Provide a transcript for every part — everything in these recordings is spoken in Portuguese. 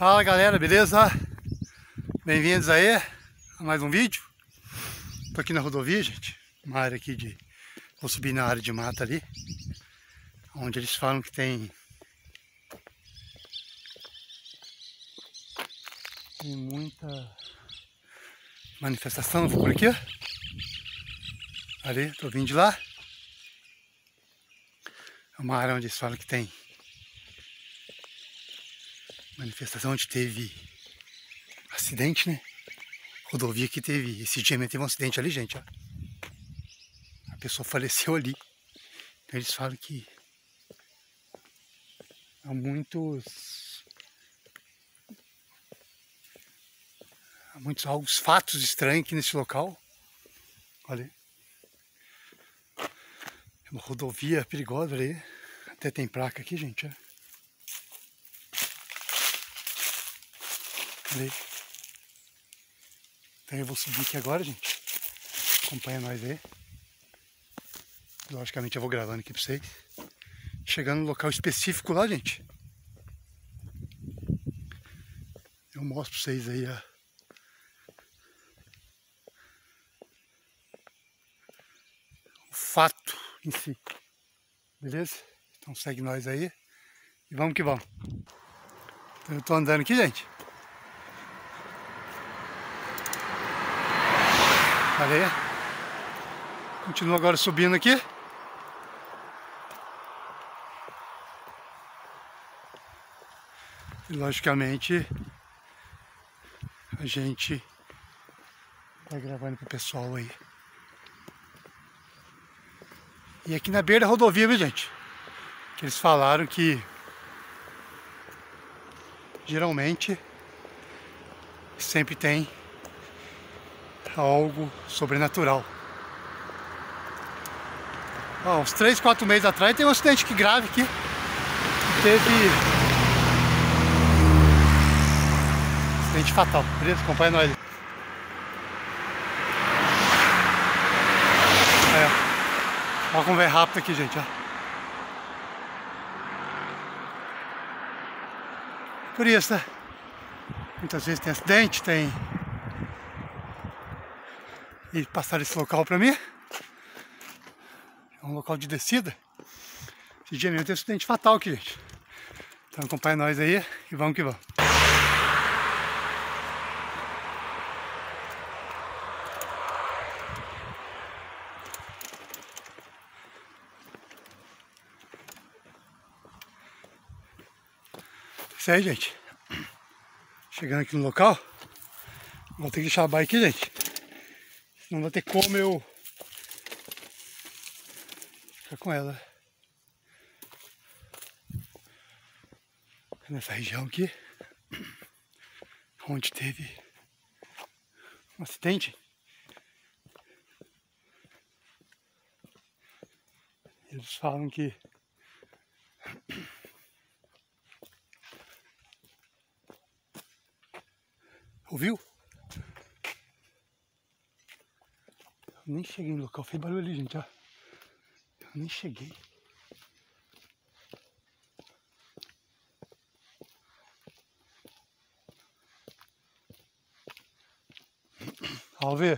Fala galera, beleza? Bem-vindos aí a mais um vídeo. Tô aqui na rodovia, gente. Uma área aqui de... Vou subir na área de mata ali, onde eles falam que tem muita manifestação. Vou por aqui, ó. Ali, tô vindo de lá. É uma área onde eles falam que tem manifestação, onde teve acidente, né? Rodovia que teve, esse dia mesmo teve um acidente ali, gente, ó. A pessoa faleceu ali. Então eles falam que há muitos fatos estranhos aqui nesse local. Olha, é uma rodovia perigosa ali. Até tem placa aqui, gente, ó. Ali. Então eu vou subir aqui agora, gente. Acompanha nós aí. Logicamente eu vou gravando aqui pra vocês. Chegando no local específico lá, gente, eu mostro pra vocês aí o fato em si. Beleza? Então segue nós aí e vamos que vamos. Então eu tô andando aqui, gente. Olha aí. Continuo agora subindo aqui. E logicamente a gente vai gravando pro pessoal aí. E aqui na beira da rodovia, viu, gente? Que eles falaram que geralmente sempre tem algo sobrenatural. Ó, uns 3, 4 meses atrás tem um acidente que grave aqui. Teve acidente fatal, beleza? Acompanha nós. Aí, ó como vai rápido aqui, gente, ó. Por isso, né? Muitas vezes tem acidente, tem... E passaram esse local pra mim. É um local de descida. Esse dia mesmo tem um acidente fatal aqui, gente. Então acompanha nós aí e vamos que vamos. Isso aí, gente. Chegando aqui no local, vou ter que deixar a bike aqui, gente. Não vai ter como eu ficar com ela nessa região aqui, onde teve um acidente. Eles falam que ouviu? Eu nem cheguei no local, fez barulho ali, gente, ó. Eu nem cheguei. Ó, ver.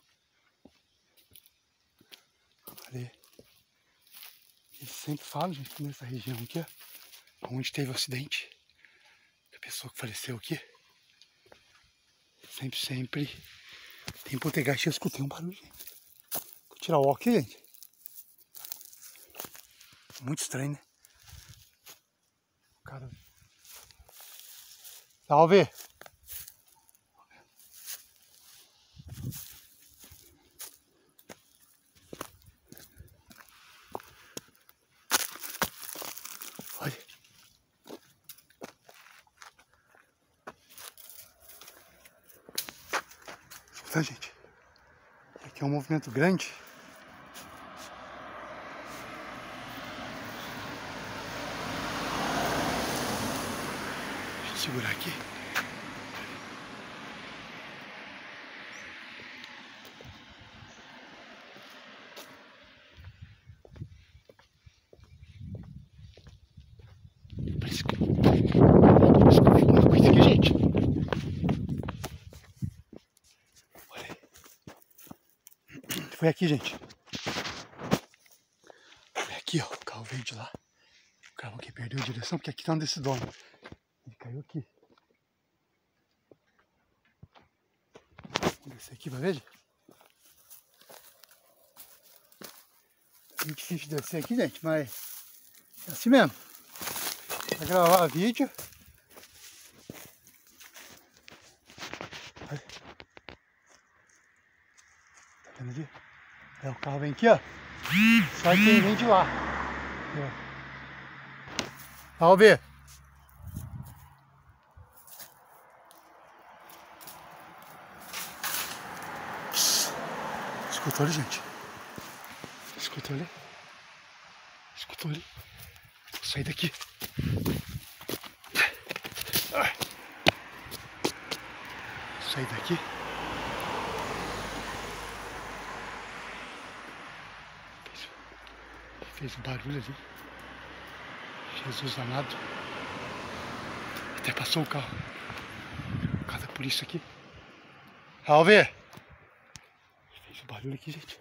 Ali. Eles sempre falam, gente, nessa região aqui, ó, onde teve o acidente. A pessoa que faleceu aqui. Sempre tem poltergeist. Eu escutei um barulho, gente. Vou tirar o óculos aqui, gente. Muito estranho, né? Cara. Salve! Olha. Tá, gente? Aqui é um movimento grande. Deixa eu segurar aqui. Parece que... Uma coisa aqui, gente. Foi aqui, gente. Foi aqui, ó. O carro veio de lá. O carro aqui perdeu a direção, porque aqui tá onde esse dono. Ele caiu aqui. Vamos descer aqui pra ver, gente. É muito difícil descer aqui, gente, mas é assim mesmo. Pra gravar vídeo. Tá vendo ali? É, o carro vem aqui, ó. Só que ele vem de lá. Vamos ver. Escutou ali, gente? Escutou ali? Escutou ali? Vou sair daqui. Sair daqui. Fez um barulho ali. Jesus amado. Até passou o carro. O carro da polícia aqui. Alver! Fez um barulho aqui, gente.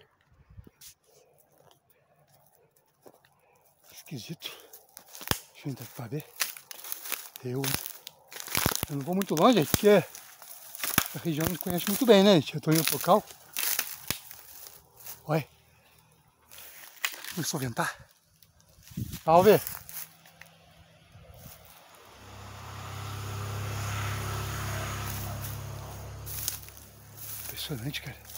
Esquisito. Deixa eu entrar aqui pra ver. Eu não vou muito longe, gente, porque a região não conhece muito bem, né, gente? Eu tô indo pro local. Olha. Começou a ventar. Alver! Impressionante, cara.